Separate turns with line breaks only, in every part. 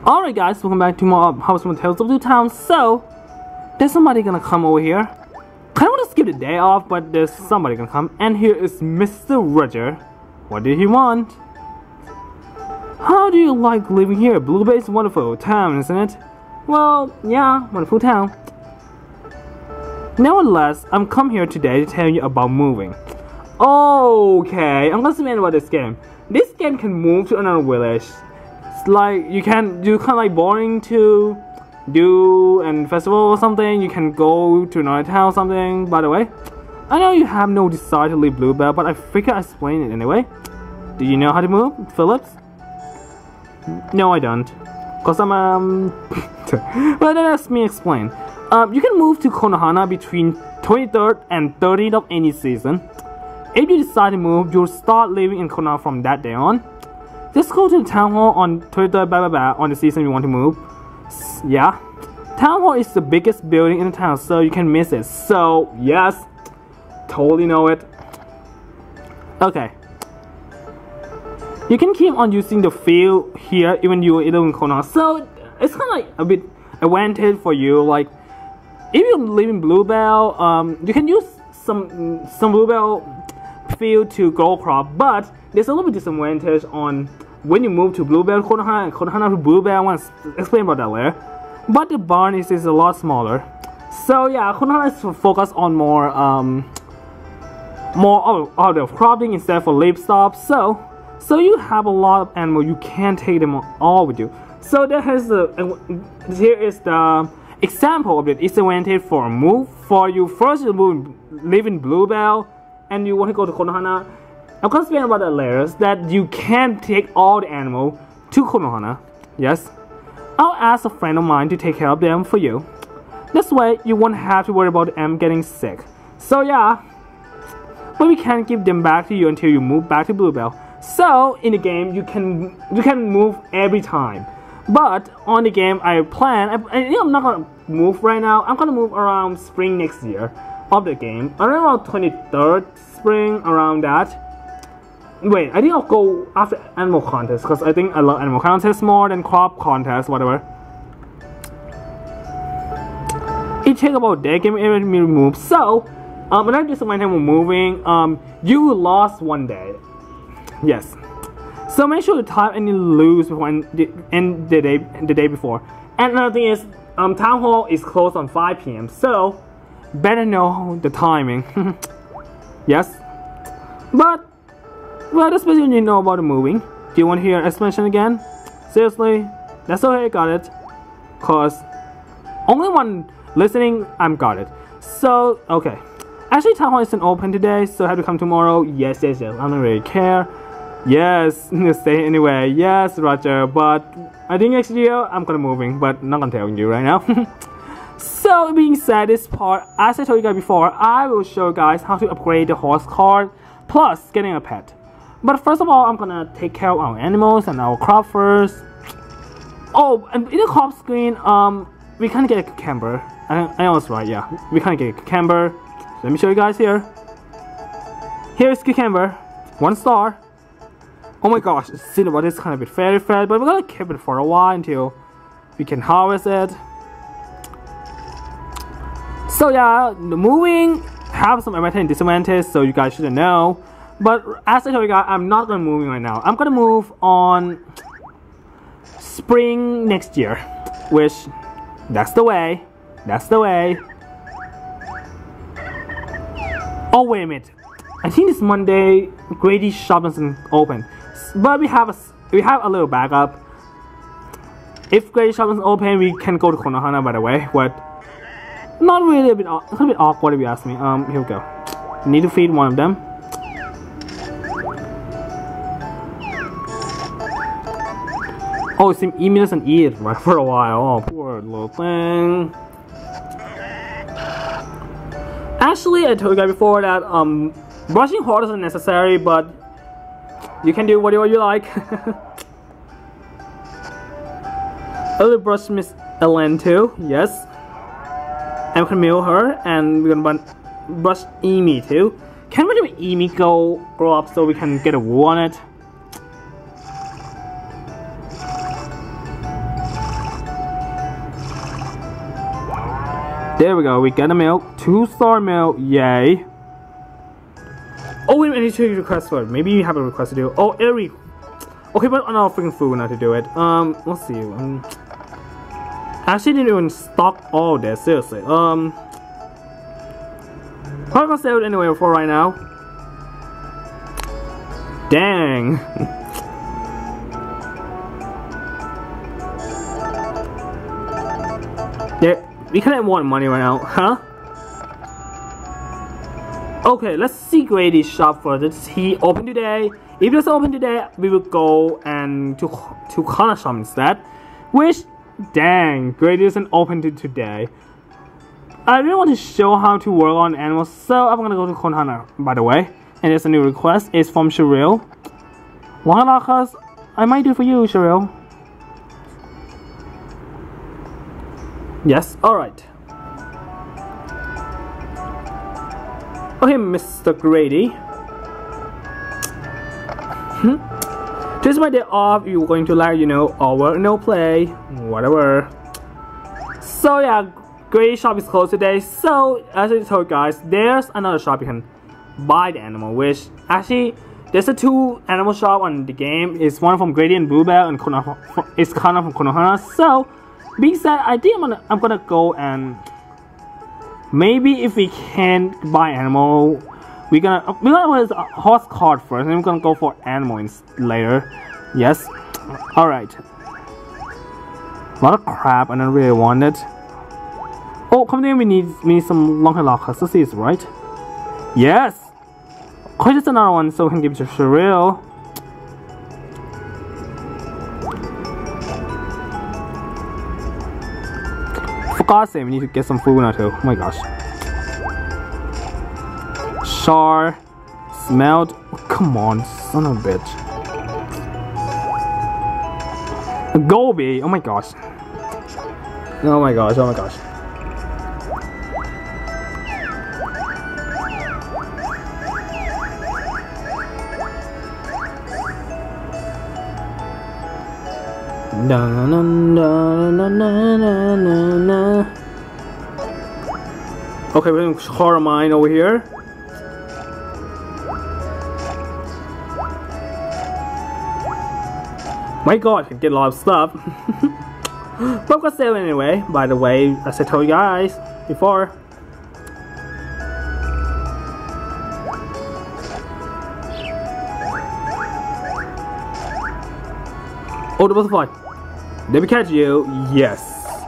Alright guys, welcome back to more House from Tales of Two Towns. So, there's somebody gonna come over here. Kinda wanna skip the day off, but there's somebody gonna come. And here is Mr. Roger. What did he want? How do you like living here? Blue Bay is a wonderful town, isn't it? Well, yeah, wonderful town. Nevertheless, I'm come here today to tell you about moving. Okay, I'm gonna explain about this game. This game can move to another village. It's like you can do kind of like boring to do and festival or something. You can go to another town or something. By the way, I know you have no desire to leave Bluebell, but I figured I'd explain it anyway. Do you know how to move, Phillips? No, I don't. Cause I'm well, let me explain. You can move to Konohana between 23rd and 30th of any season. If you decide to move, you'll start living in Konohana from that day on. Just go to the town hall on 23rd on the season you want to move. Yeah, town hall is the biggest building in the town, so you can miss it. So yes, totally know it. Okay. You can keep on using the field here even you live in Konohana. So it's kind of like a bit advantage for you. Like if you live in Bluebell, you can use some Bluebell field to grow crop, but there's a little bit disadvantage on when you move to Bluebell, Konohana, and Konohana to Bluebell. I want to explain about that later. But the barn is a lot smaller. So yeah, Konohana is focused on more of cropping instead for livestock. So you have a lot of animals. You can't take them all with you. So that has here is the example of it. It's advantage for a move for you. First, you live in Bluebell, and you want to go to Konohana. I'm gonna explain about that later. That you can take all the animals to Konohana. Yes, I'll ask a friend of mine to take care of them for you. This way, you won't have to worry about them getting sick. So yeah, but we can't give them back to you until you move back to Bluebell. So in the game, you can move every time. But on the game, I'm not gonna move right now. I'm gonna move around spring next year of the game. Around 23rd spring, around that. Wait, I think I'll go after animal contest because I think I love animal contest more than crop contest, whatever. It takes about a day to get me removed. So, another disadvantage when moving, you lost one day. Yes. So make sure to type and you lose before end the day before. And another thing is, town hall is closed on 5 PM. So better know the timing. Yes. But well, that's basically you know about the moving. Do you want to hear explanation again? Seriously? That's okay, I got it. Cause only one listening, I'm got it. So okay. Actually, town hall isn't open today, so I have to come tomorrow. Yes. I don't really care. Yes, stay anyway. Yes, Roger. But I think next year I'm gonna moving, but not gonna tell you right now. So being said, this part, as I told you guys before, I will show you guys how to upgrade the horse card plus getting a pet. But first of all, I'm gonna take care of our animals and our crop first. Oh, and in the crop screen, we can't get a cucumber. I was right, yeah. We can't get a cucumber. Let me show you guys here. Here's cucumber, 1 star. Oh my gosh, cinnabar is kind of a bit very fat, but we're gonna keep it for a while until we can harvest it. So yeah, the moving have some advantage and disadvantage, so you guys shouldn't know. But as I told you guys, I'm not gonna moving right now. I'm gonna move on spring next year, which that's the way. That's the way. Oh wait a minute. I think this Monday Grady shop doesn't open, but we have a little backup. If Grady shop doesn't open, we can go to Konohana, by the way. But not really, a little bit awkward if you ask me. Here we go. Need to feed one of them. Oh, it seems Emi doesn't eat right for a while. Oh, poor little thing. Actually, I told you guys before that brushing hard isn't necessary, but you can do whatever you like. I will brush Miss Ellen too, yes. I'm gonna mail her, and we're gonna brush Emi too. Can we let Emi grow up so we can get a wool on it? There we go, we get a milk. 2-star milk, yay. Oh wait, I need to request for it. Maybe you have a request to do. Oh, Eric. Okay, but I'm not freaking food not to do it. Let's see. I actually didn't even stock all this, seriously. I'm gonna save it anyway for right now. Dang. Yeah, we kinda want money right now, huh? Okay, let's see Grady's shop first. Is he open today? If it's open today, we will go and to corner shop instead. Which, dang, Grady isn't open today. I really want to show how to work on animals, so I'm gonna go to Corner, by the way. And there's a new request. It's from Cheryl. $100, I might do for you, Cheryl. Yes, alright. Okay, Mr. Grady. This is my day off. You're going to like, all work, no play, whatever. So yeah, Grady shop is closed today. So as I told you guys, there's another shop you can buy the animal. Which actually, there's a 2 animal shop on the game. It's one from Grady and Bluebell, and it's kind of from Konohana. So being said, I think I'm gonna go and maybe if we can buy animal, we're gonna with a horse card first, and we're gonna go for animal later. Yes, all right. A lot of crap, and I really want it. Oh, come there. We need some long hair lockers. Let's see, it's right. Yes. Oh, just another one, so we can give it to Cheryl. For God's sake, we need to get some food now too. Oh my gosh. Char, smelled. Oh, come on, son of a bitch. Gobi. Oh my gosh. Oh my gosh. Oh my gosh. Na na na na na na na. Okay, we're doing horror mine over here. My god, I can get a lot of stuff. But I'm gonna sell it anyway, by the way, as I told you guys before. Oh, the butterfly. Did we catch you? Yes.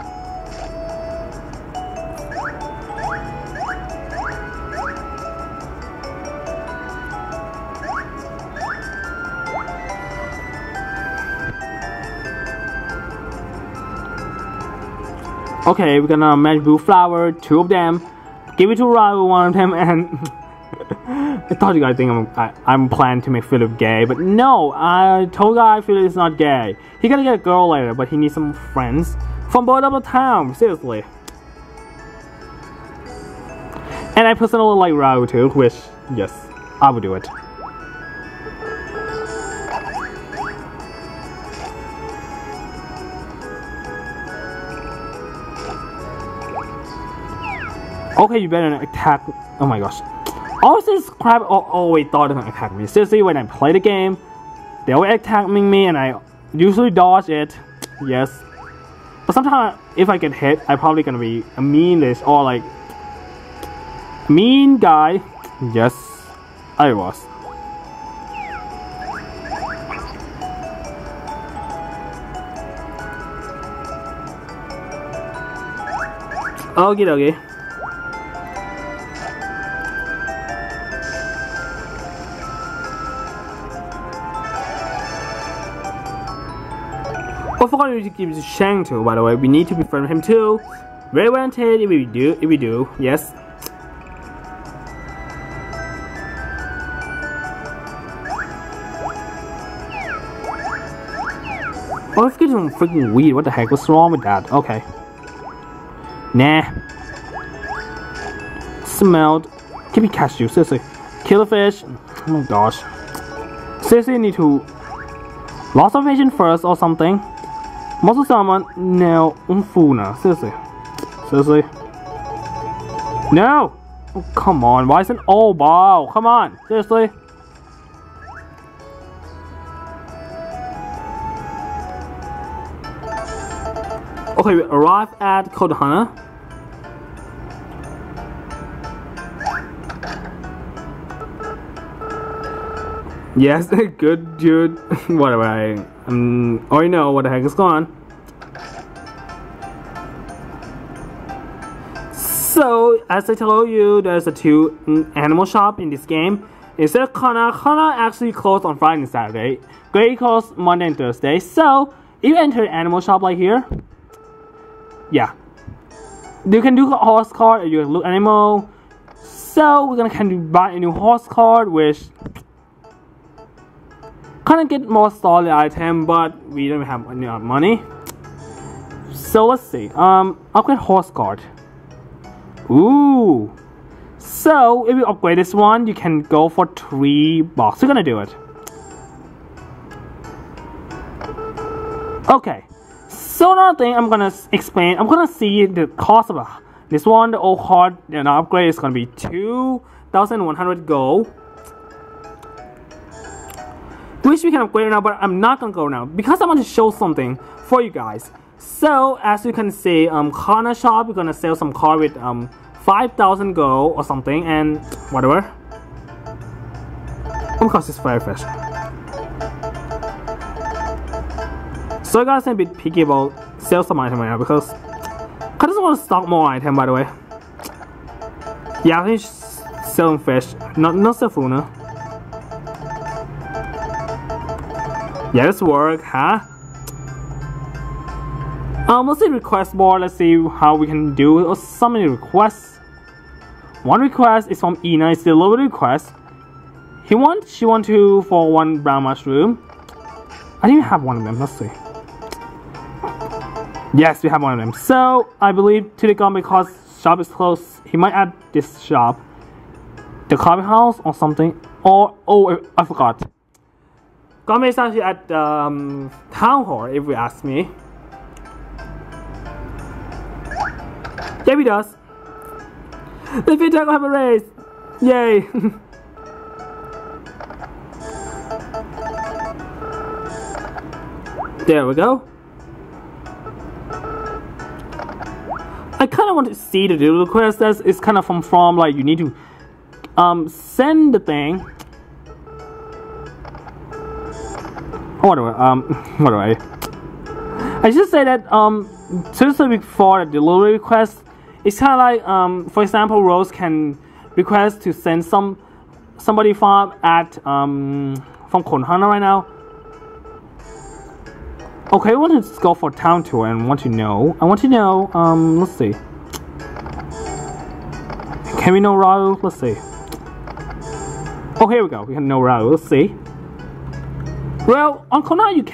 Okay, we're gonna match blue flower, 2 of them. Give it to Raul, 1 of them, and I thought you guys think I'm planning to make Philip gay, but no, I told guy Philip is not gay. He gonna get a girl later, but he needs some friends from both of the town. Seriously. And I personally like Raul too, which yes, I will do it. Okay, you better not attack. Oh my gosh. All this crap always thought they're gonna attack me. Seriously, when I play the game, they always attacking me and I usually dodge it. Yes. But sometimes if I get hit, I'm probably gonna be a meanish or like mean guy. Yes, I was. Okie dokie. Oh, I forgot to give it to Shang too, by the way. We need to befriend him too. Very wanted if we do, yes. Oh, it's getting freaking weird. What the heck? What's wrong with that? Okay. Nah. Smelled. Give me cashew, seriously. Killerfish. Oh my gosh. Seriously, I need to lost of vision first or something. Muscle salmon. No, food now. Seriously. Seriously. No! Oh, come on, why isn't... Oh, wow, come on, seriously? Okay, we arrived at Kodahana. Yes, good dude. Whatever, I already know what the heck is going on. So, as I told you, there's a 2 animal shop in this game. Instead of Kana actually closed on Friday and Saturday. Gray closed Monday and Thursday. So, if you enter an animal shop like here, yeah, you can do a horse card or you can look animal. So, we're gonna kind of buy a new horse card, which kind of get more solid item, but we don't have enough money. So let's see. Upgrade horse card. Ooh. So if you upgrade this one, you can go for 3 bucks. We're gonna do it. Okay. So another thing I'm gonna explain. I'm gonna see the cost of this one. The old card and upgrade is gonna be 2,100 gold. Which we can upgrade now, but I'm not gonna go now because I want to show something for you guys. So as you can see, corner shop, we're gonna sell some card with 5,000 gold or something and whatever. Because it's very fresh. So you guys can be picky about sell some item right now because I just want to stock more item, by the way. Yeah, I think selling fish, not sell food, no. Yeah, this work, huh? Let's see request board. Let's see how we can do. Oh, so many requests. One request is from Ina. It's the lower request. She want to for 1 brown mushroom. I didn't have one of them. Let's see. Yes, we have one of them. So I believe to the gun because shop is closed. He might add this shop, the coffee house or something. Or oh, I forgot. Gombe is actually at town hall, if you ask me. Yeah, he does. The Vita will have a race. Yay! There we go. I kind of want to see the little request. That is kind of from like you need to send the thing. Whatever, what do I should say that, seriously before the delivery request, it's kind of like, for example, Rose can request to send somebody from Konhana right now. Okay, I want to go for town tour and I want to know, let's see. Can we know Raul? Let's see. Oh, here we go, we can know Raul, let's see. Well, on Konami you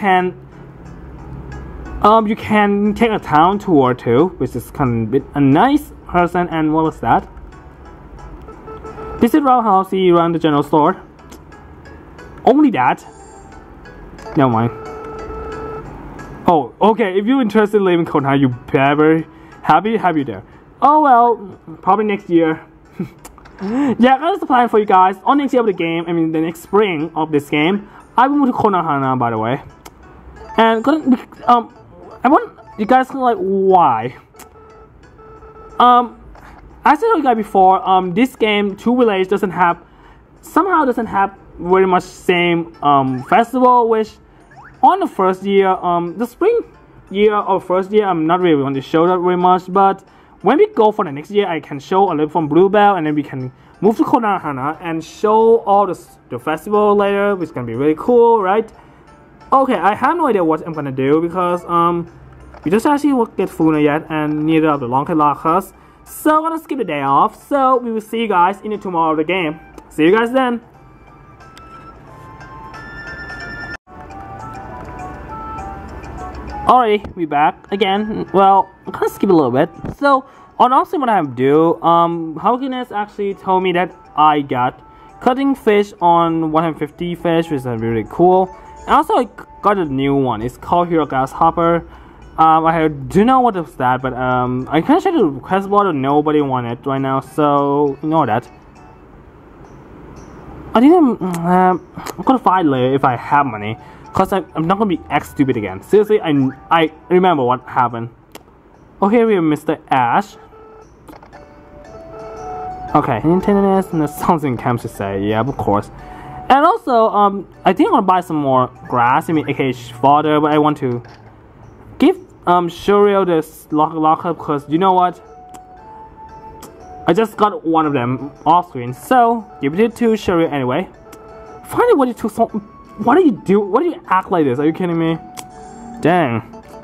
can take a town tour too, which is kind of a nice person. And what was that? Visit Raul house, see around the general store. Only that? Never mind. Oh, okay. If you're interested in living in Konami, you better happy there. Oh well, probably next year. Yeah, that's the plan for you guys. On next year of the game, I mean the next spring of this game, I will move to Konohana, by the way. And I want you guys to like why. As I told you guys before, this game Two Village doesn't have very much same festival, which on the first year, the spring year or first year, I'm not really going to show that very much, but when we go for the next year, I can show a little from Bluebell, and then we can move to Konohana and show all the festival later, which is gonna be really cool, right? Okay, I have no idea what I'm gonna do because we just actually get food yet and neither of the long lockers. So I'm gonna skip the day off. So we will see you guys in the tomorrow of the game. See you guys then. Alright, we back again. Well, I'm gonna skip a little bit. So honestly, what I have to do, Haukiness actually told me that I got cutting fish on 150 fish, which is really cool. And also I got a new one. It's called Hero Grasshopper. I do not know what was that, but I can't check the request board, and nobody wanted it right now, so ignore that. I think I'm gonna find later if I have money, cause I'm not gonna be X stupid again. Seriously, I remember what happened. Okay, we have Mr. Ash. Okay, Nintendo and something comes to say, yeah, of course. And also, I think I'm gonna buy some more grass, aka fodder, but I want to give Shuriel this locker because you know what? I just got one of them off screen, so give it to Shuriel anyway. Finally, what you took so? What do you do? What do you act like this? Are you kidding me? Dang,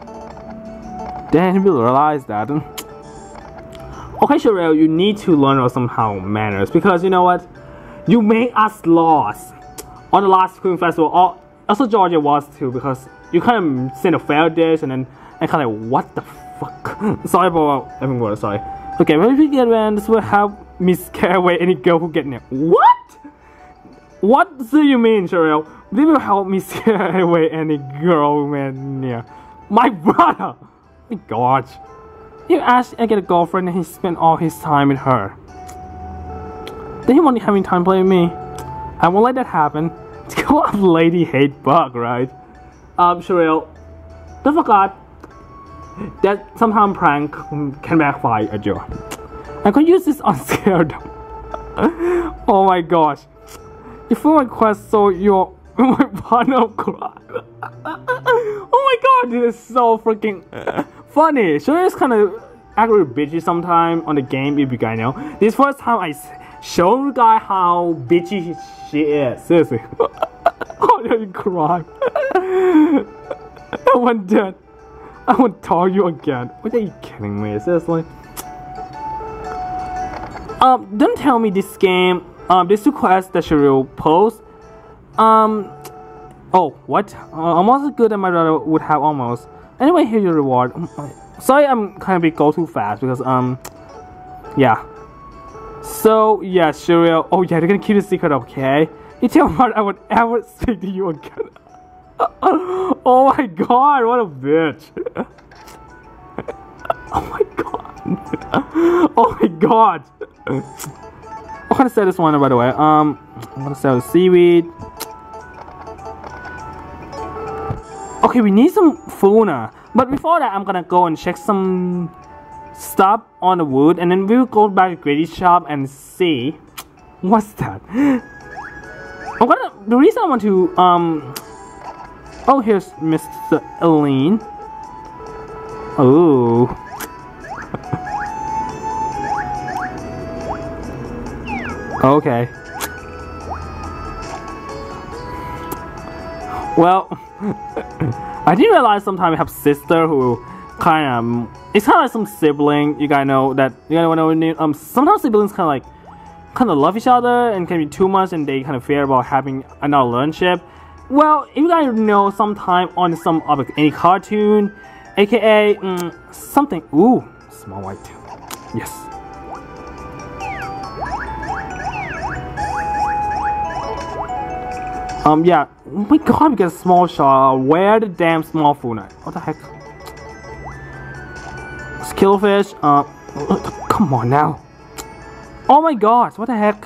you realize that. Okay, Shuriel, you need to learn somehow manners because you know what? You made us lost on the last Scream Festival. Also, Georgia was too because you kind of sent a failed dish and then I kind of what the fuck. Sorry about everyone. Sorry. Okay, when we get around, this will help me scare away any girl who get near. What? What do you mean, Shuriel? This will help me scare away any girl who get near. My brother. Oh my God. You asked I get a girlfriend and he spent all his time with her. Then he won't having time playing me. I won't let that happen. Go up, lady hate bug, right? Shuriel, don't forget that sometimes prank can backfire at you. I can use this on scared. Oh my gosh. You feel my quest so you're my partner cry. Oh my god, this is so freaking funny. Shuriel is kind of actually bitchy sometimes on the game if you guys know. This first time I show you guys how bitchy she is. Seriously. Oh, you cry. I want that. I want to tell you again. What are you kidding me? Seriously. Don't tell me this game. This request that Shuriel post. Oh, what? Almost as good as my brother would have almost. Anyway, here's your reward. Sorry, I'm kind of go too fast because yeah. So yeah, Shuriel. Oh yeah, they're gonna keep the secret, okay? You tell me what I would ever speak to you again. Oh my god, what a bitch. Oh my god. Oh my god. I'm gonna sell this one by the way. I'm gonna sell the seaweed. Okay, we need some Funa. But before that, I'm gonna go and check some stuff on the wood, and then we'll go back to Grady's shop and see what's that. The reason I want to oh, here's Mr. Eileen. Oh. Okay. Well, I didn't realize sometimes I have sister who kind of it's kind of like some sibling. You guys know that sometimes siblings kind of love each other and can be too much, and they kind of fear about having another relationship. Well, if you guys know, sometime on some of any cartoon, aka something. Ooh, small white. Yes. Yeah. Oh my god, we get a small shot. Where the damn small Funa? What the heck? Skillfish. Come on now. Oh my gosh, what the heck?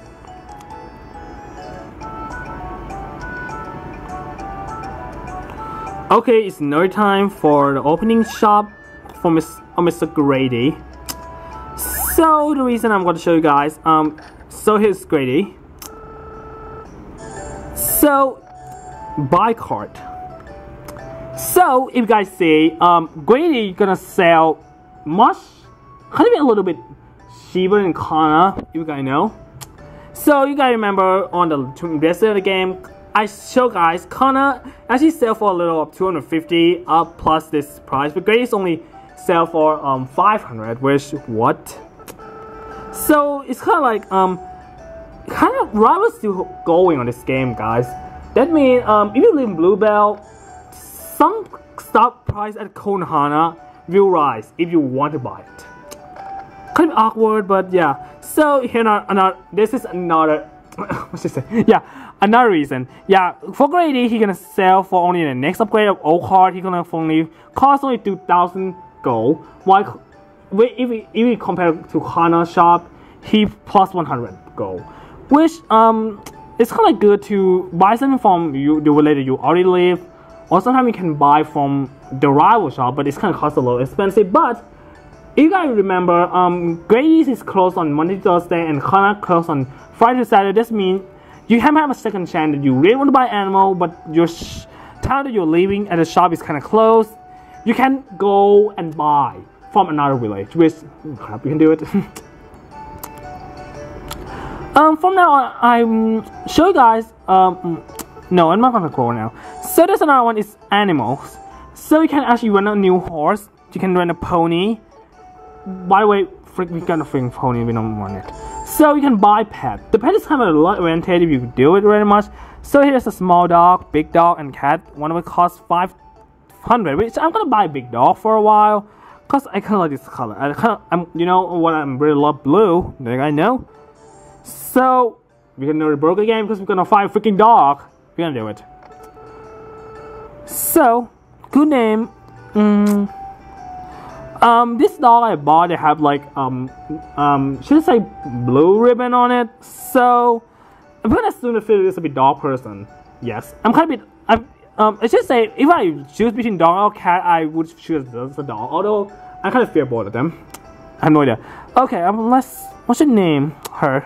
Okay, it's no time for the opening shop for Mr. Grady. So the reason I'm going to show you guys, so here's Grady. So buy cart. So if you guys see, Grady gonna sell much, kind of a little bit cheaper than Kana, if you guys know. So you guys remember on the rest of the game, I show guys Kana actually sell for a little of 250 up plus this price, but Grady's only sell for 500, which what? So it's kind of like kind of rivals still going on this game, guys. That means if you live in Bluebell, some stock price at Konohana will rise if you want to buy it. Kind of awkward, but yeah. So here, this is another. What's this say? Yeah, another reason. Yeah, for grade E, he's gonna sell for only the next upgrade of Oak Hard. He's gonna only cost only 2,000 gold. While if we compare to Hana shop, he plus 100 gold, which it's kind of good to buy something from the related you already live, or sometimes you can buy from the rival shop, but it's kind of cost a little expensive. But if you guys remember, Gradies is closed on Monday to Thursday and Hana closed on Friday to Saturday. This means you have a second chance that you really want to buy animal, but your time that you're leaving at the shop is kind of closed. You can go and buy from another village, which crap, you can do it. From now on, I'm show you guys. No, I'm not gonna go now. So there's another one is animals. So you can actually rent a new horse. You can rent a pony. By the way, we got a freaking pony. We don't want it. So you can buy pet. The pet is kind of a lot advantage if you do it very much. So here's a small dog, big dog, and cat. One of it costs 500, which I'm gonna buy a big dog for a while, cause I kind of like this color. You know what? I really love blue. There I know. So we're gonna broke again because we're gonna find a freaking dog. We're gonna do it. So good name. This dog I bought, they have like should I say blue ribbon on it. So I'm gonna assume the feel is a bit dog person. Yes, I'm kind of bit. I should say if I choose between dog or cat, I would choose the dog. Although I kind of fear both of them. I have no idea. Okay, what should name her?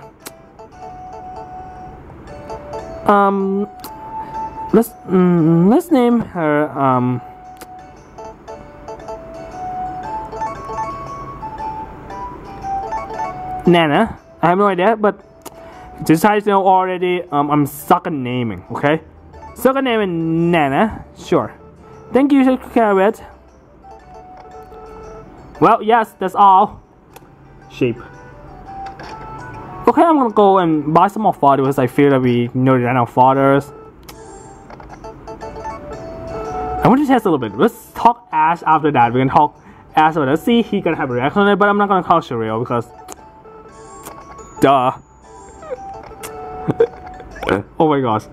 Let's name her Nana. I have no idea, but just so you know already, I'm suck at naming. Okay, suck at naming Nana. Sure. Thank you, take care of it. Well, yes, that's all. Sheep. Okay, I'm gonna go and buy some more fodder because I feel that we know that our fathers. I want to test a little bit. Let's talk Ash after that. We're gonna talk Ash about it. Let's see if he's gonna have a reaction on it, but I'm not gonna call Shireo because duh. Oh my gosh.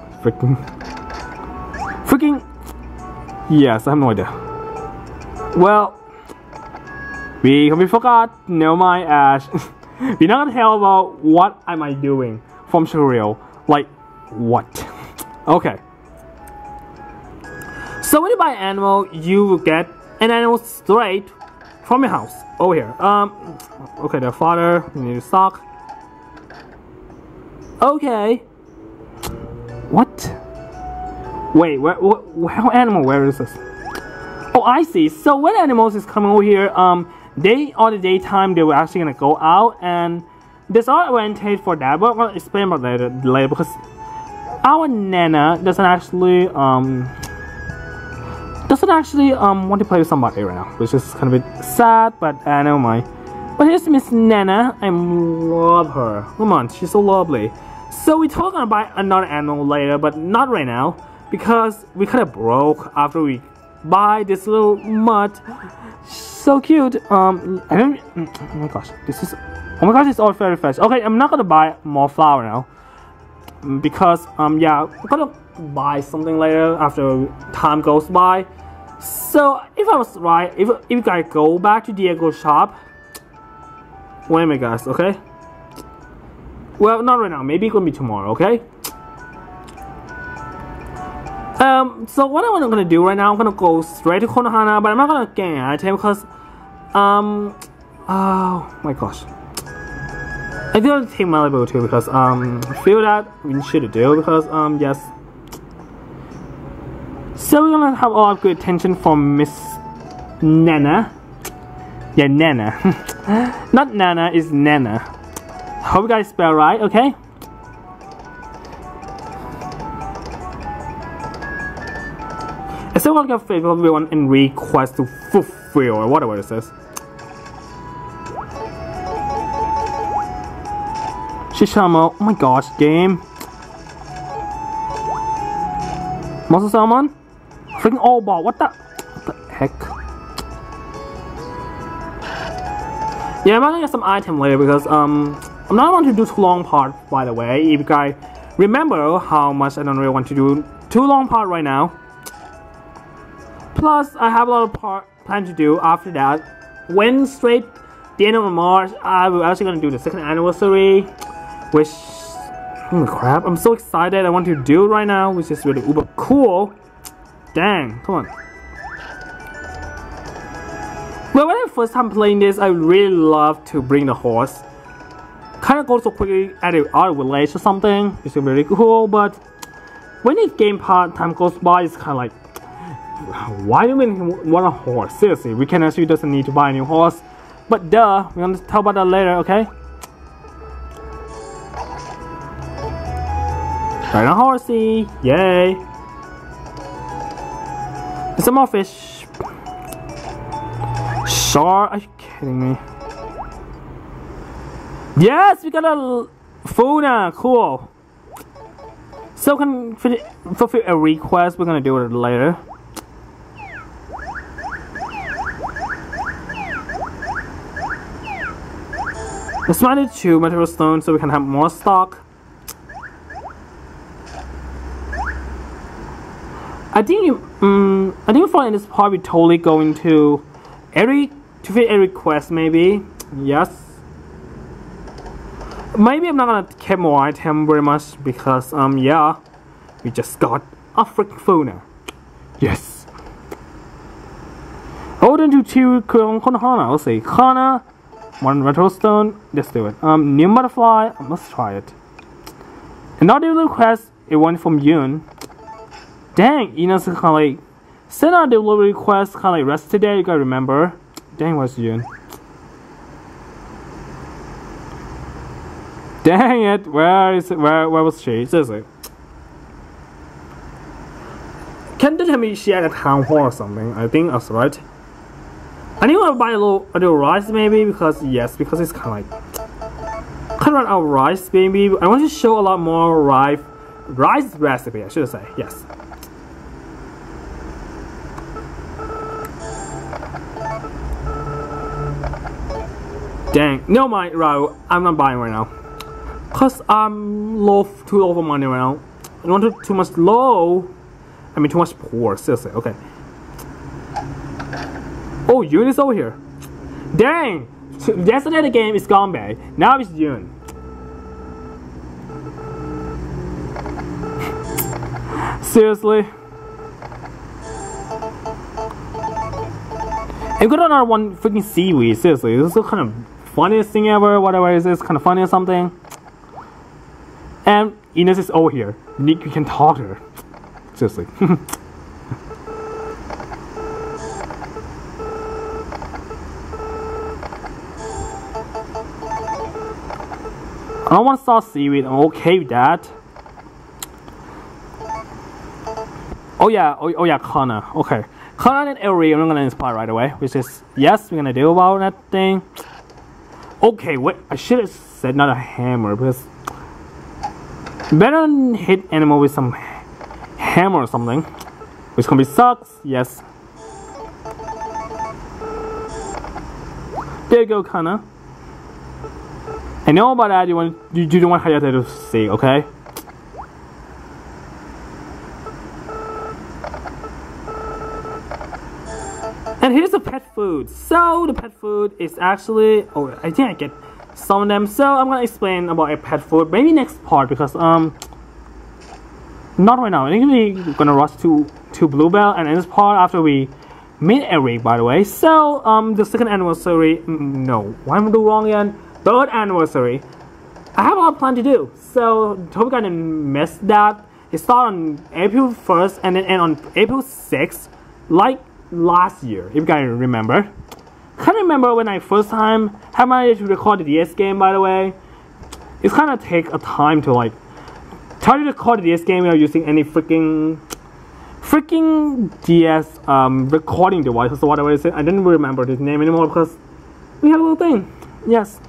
Freaking yes, I have no idea. Well, we forgot. Never mind, Ash. We're not gonna tell about what am I doing from Shireo. Like what? Okay. So when you buy an animal, you will get an animal straight from your house over here. Okay, the fodder, you need to stock. Okay. What? Wait, what animal? Where is this? Oh, I see. So when animals is coming over here, they on the daytime they were actually gonna go out, and there's all advantage for that. But I'm gonna explain about that later because our Nana doesn't actually want to play with somebody right now, which is kind of a bit sad. But I don't mind. But here's Miss Nana. I love her. Come on, she's so lovely. So we're talking about another animal later, but not right now because we kind of broke after we buy this little mutt. So cute. I don't. Oh my gosh, this is. Oh my gosh, it's all very fresh. Okay, I'm not gonna buy more flour now because yeah, I'm gonna buy something later after time goes by. So if I was right, if you guys go back to Diego's shop, wait a minute, guys. Okay. Well, not right now. Maybe it's gonna be tomorrow. Okay. So what I'm gonna do right now, I'm gonna go straight to Konohana, but I'm not gonna get an item because, oh my gosh. I do want to take Malibu too because, I feel that we should do because, yes. So we're gonna have a lot of good attention from Miss Nana. Yeah, Nana. Not Nana, it's Nana. Hope you guys spell right, okay? I still want to get favor everyone and request to fulfill or whatever it says. Shishamo, oh my gosh, game. Monster Salmon? Freaking all ball, what the heck? Yeah, I'm gonna get some item later because I'm not going to do too long part, by the way. If you guys remember how much I don't really want to do too long part right now. Plus, I have a lot of plan to do after that. When straight the end of March, I'm actually gonna do the 2nd anniversary, which, holy crap, I'm so excited. I want to do it right now, which is really uber cool. Dang, come on. Well, when I first time playing this, I really love to bring the horse. Kind of go so quickly at our village or something. It's really cool, but when this game part time goes by, it's kind of like, why do we want a horse? Seriously, we can actually doesn't need to buy a new horse. But duh, we're gonna talk about that later, okay? Right on horsey, yay! There's some more fish. Shark, are you kidding me? Yes, we got a Funa, cool. So can fulfill a request, we're gonna do it later. Let's mine it to material stone so we can have more stock. I think for in this part we're totally going to fit every quest maybe. Yes. Maybe I'm not gonna keep more item very much because yeah, we just got a freaking Funa. Yes. Odin to 2 Hana. Let's see. Hana. 1 retro stone, let's do it. New butterfly, let's try it. Another request, it went from Yoon. Dang, you know, kind of like send out a delivery request, kind of like rest today. You gotta remember. Dang, where's Yoon? Dang it, where is it? Where was she? Seriously. Can you tell me she had a town hall or something? I think that's right. I need to buy a little rice maybe because because it's kind of run out of rice maybe. I want to show a lot more rice recipe. I should say yes. Dang, no mind, Raul. I'm not buying right now cause I'm too low for money right now. I don't want too much low. I mean too much poor. Seriously, okay. Oh, Yoon is over here. Dang! Yesterday the game is gone bad. Now it's Yoon. Seriously? I got another one freaking seaweed. Seriously, this is the kind of funniest thing ever. Whatever it is, kind of funny or something. And Ines is over here. You can talk to her. Seriously. I don't want to start seaweed. I'm okay with that. Oh yeah, Kana. Okay, Kana and area. I'm gonna inspire right away. Which is yes, we're gonna do about that thing. Okay, wait. I should have said not a hammer because better than hit animal with some hammer or something, which can be sucks. Yes. There you go, Kana. I know about that. You don't want Hayate to see, okay? And here's the pet food. So the pet food is actually I think I get some of them. So I'm gonna explain about a pet food maybe next part because not right now. I think we're gonna rush to Bluebell and in this part after we meet Eric, by the way. So the 2nd anniversary. No, why am I doing wrong again? 3rd anniversary. I have a lot of plan to do, so hope you guys miss that. It started on April 1st and then end on April 6th, like last year, if you guys remember. Can't remember when I first time had managed to record the DS game, by the way. It's kind of take a time to like try to record the DS game without using any freaking DS recording device or whatever it is. I didn't remember the name anymore because we have a little thing. Yes.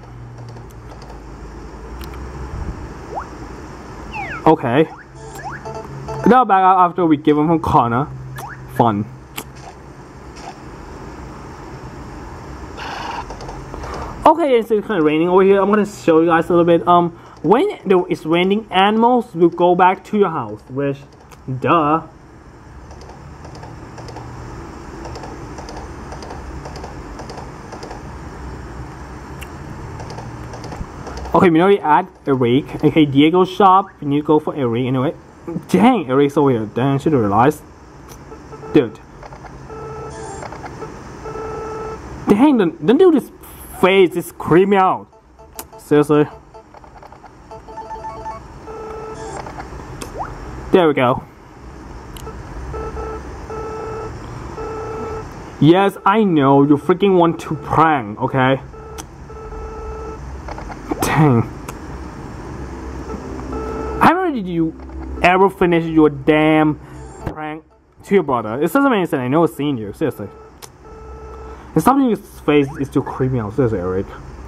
Okay. Now back out after we give him from corner. Fun. Okay, it's kind of raining over here. I'm gonna show you guys a little bit. when it's raining, animals will go back to your house, which, duh. Okay, we already add Eric. Okay, Diego's shop. We need to go for Eric anyway. Dang, Eric's over here. Dang, I should have realized. Dude. Dang, don't do this face. It's creeping me out. Seriously. There we go. Yes, I know you freaking want to prank, okay? Dang. How many did you ever finish your damn prank to your brother? It doesn't make sense. I know I've seen you. Seriously. And something in his face is too creepy out. Seriously, Eric.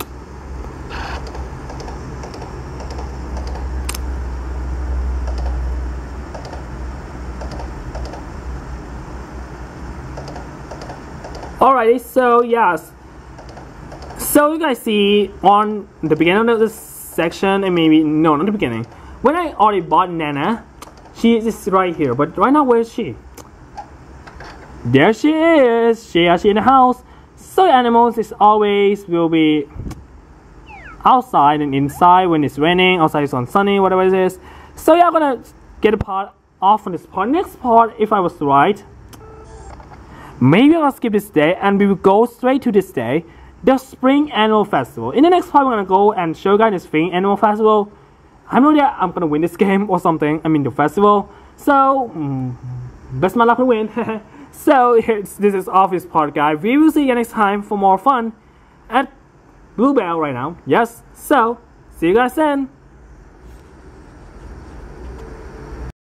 Alrighty, so yes. So you guys see on the beginning of this section, and maybe no, not the beginning. When I already bought Nana, she is right here. But right now, where is she? There she is. She is in the house. So animals is always will be outside and inside when it's raining. Outside is on sunny, whatever it is. So yeah, I'm gonna get a part off on this part. Next part, if I was right, maybe I'll skip this day and we will go straight to this day, the Spring Annual Festival. In the next part, we're gonna go and show you guys the Spring Annual Festival. I know that I'm gonna win this game or something. I mean the festival. So best my luck to win. So this is office part, guys. We will see you next time for more fun at Bluebell right now. Yes. So see you guys then.